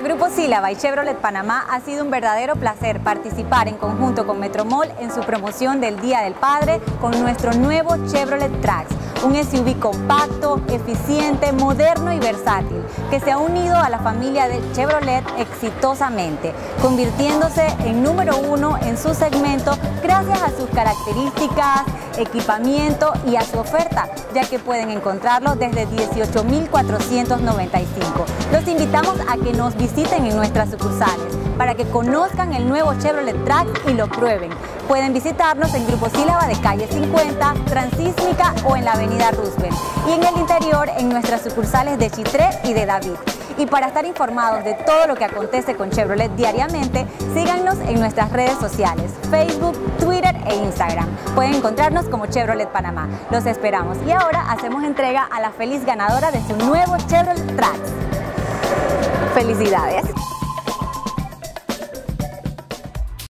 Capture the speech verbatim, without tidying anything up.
Grupo Sílaba y Chevrolet Panamá ha sido un verdadero placer participar en conjunto con Metromol en su promoción del Día del Padre con nuestro nuevo Chevrolet Trax, un S U V compacto, eficiente, moderno y versátil, que se ha unido a la familia de Chevrolet exitosamente, convirtiéndose en número uno en su segmento gracias a sus características, equipamiento y a su oferta, ya que pueden encontrarlo desde dieciocho mil cuatrocientos noventa y cinco. Los invitamos a que nos visiten en nuestras sucursales para que conozcan el nuevo Chevrolet Trax y lo prueben. Pueden visitarnos en Grupo Sílaba de calle cincuenta, Transísmica o en la avenida Roosevelt, y en el interior en nuestras sucursales de Chitré y de David. Y para estar informados de todo lo que acontece con Chevrolet diariamente, síganos en nuestras redes sociales, Facebook, Twitter e Instagram. Pueden encontrarnos como Chevrolet Panamá. Los esperamos. Y ahora hacemos entrega a la feliz ganadora de su nuevo Chevrolet Trax. ¡Felicidades!